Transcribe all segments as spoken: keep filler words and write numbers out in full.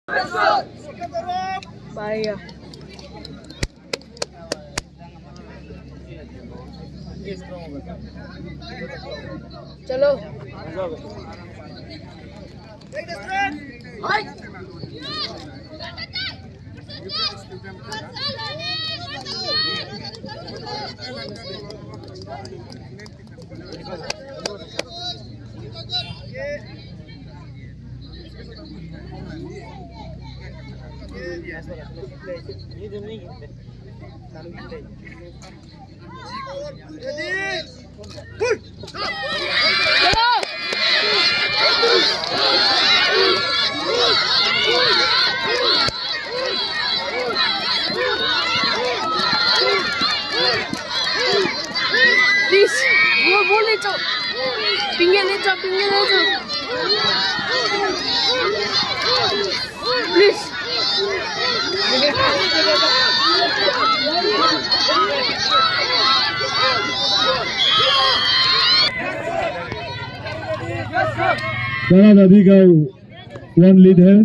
Bahaya. चलो please, gua boleh cok, pinggir ni cok, pinggir ni cok, please. Canada अभी का one lead है।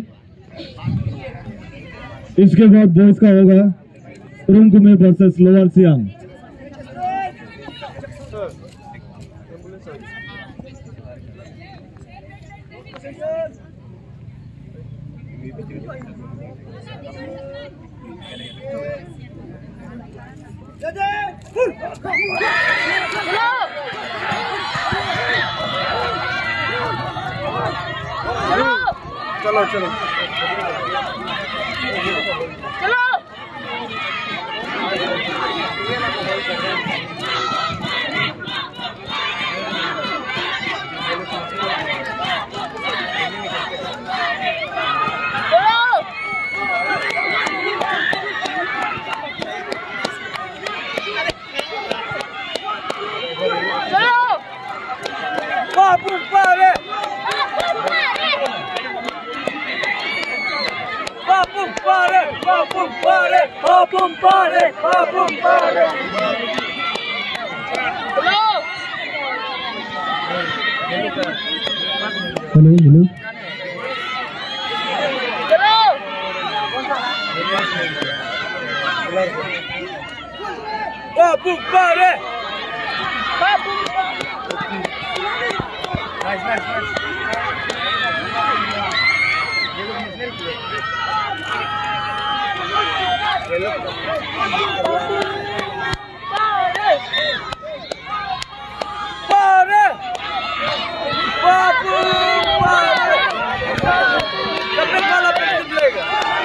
इसके बाद बॉयज का होगा रुंगकुमे वर्सेस लोअर सियांग। चलो चलो चलो hello hello Papu pare. Papu. Nice, nice, nice. Pare. Papu pare. Kapil wala pe निकलेगा.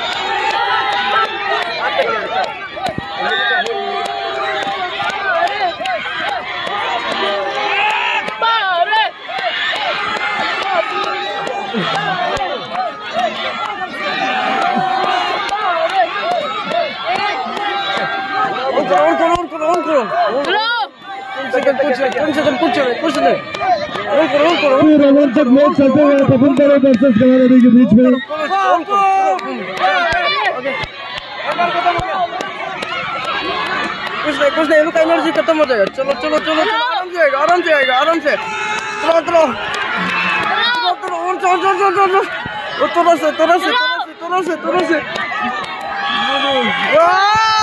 On करो on करो on करो कम से कम कुछ कम से कम कुछ कुछ नहीं on करो on करो पूरे राउंड तक मैच चलते हुए पवन परे वर्सेस कनाडा के बीच में कुछ नहीं कुछ नहीं इनका एनर्जी खत्म हो जाएगा। चलो चलो चलो चलो आराम से आएगा आराम से आएगा आराम से चलो चलो चलो और चलो चलो चलो चलो थोड़ा से थोड़ा से थोड़ा से थोड़ा से थोड़ा से